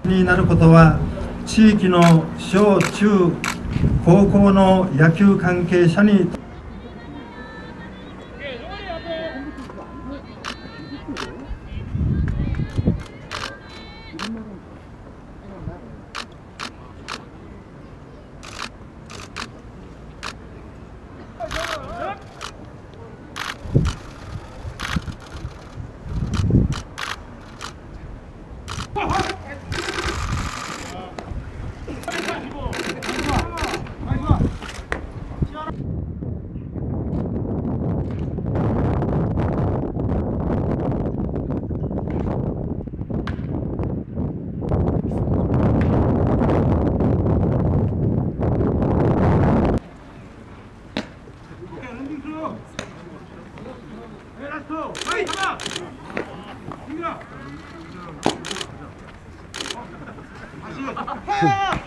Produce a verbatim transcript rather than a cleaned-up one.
になることは地域の小中高校の野球関係者に 하!